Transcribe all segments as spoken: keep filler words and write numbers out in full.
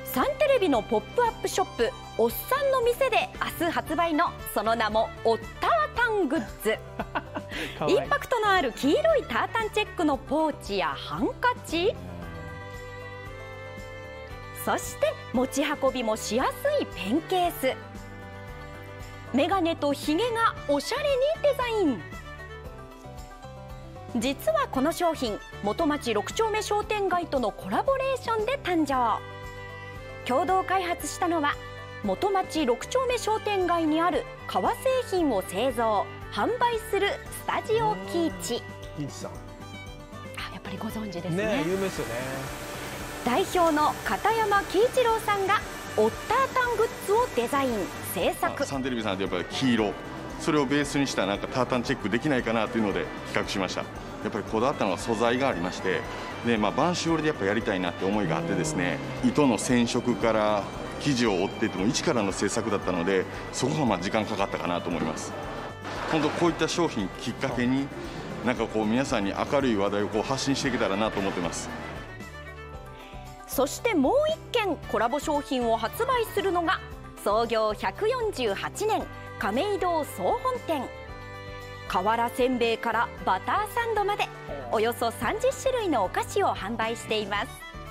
サンテレビのポップアップショップおっさんの店で明日発売のその名もおったーたんグッズインパクトのある黄色いタータンチェックのポーチやハンカチ、そして持ち運びもしやすいペンケース、メガネとヒゲがおしゃれにデザイン。実はこの商品、元町ろく丁目商店街とのコラボレーションで誕生。共同開発したのは元町ろく丁目商店街にある革製品を製造販売するスタジオキイチ。 キイチさん、 あ、やっぱりご存知ですね。 ね、有名ですよね。 代表の片山喜一郎さんがオッタータングッズをデザイン制作。 サンテレビさんでやっぱり黄色、それをベースにしたなんかタータンチェックできないかなというので企画しました。やっぱりこだわったのは素材がありまして、で、まあ、播州織でやっぱやりたいなって思いがあってですね、糸の染色から生地を織っていっても一からの制作だったので、そこがまあ時間かかったかなと思います。本当こういった商品きっかけになんかこう皆さんに明るい話題をこう発信していけたらなと思ってます。 そしてもう一件コラボ商品を発売するのが創業ひゃくよんじゅうはちねん亀戸総本店。瓦せんべいからバターサンドまでおよそさんじゅっしゅるいのお菓子を販売しています。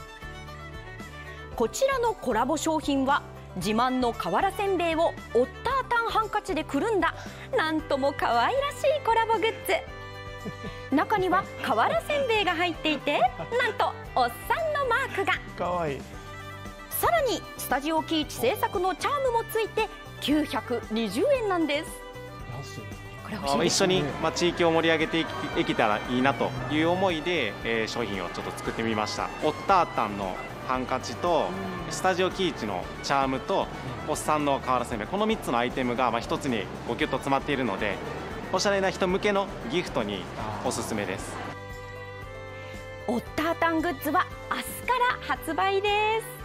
こちらのコラボ商品は自慢の瓦せんべいをオッタータンハンカチでくるんだなんとも可愛らしいコラボグッズ。中には瓦せんべいが入っていて、なんとおっさんのマークが。 かわいい。 さらにスタジオキイチ製作のチャームもついてきゅうひゃくにじゅうえんなんです。 安い。 これ欲しいですね。 一緒に、まあ、地域を盛り上げていけいけたらいいなという思いで、えー、商品をちょっと作ってみました。オッタータンのハンカチとスタジオキイチのチャームとおっさんの瓦せんべい、このみっつのアイテムがまあひとつにごギュッと詰まっているので、おしゃれな人向けのギフトにおすすめです。 オッタータングッズは明日から発売です。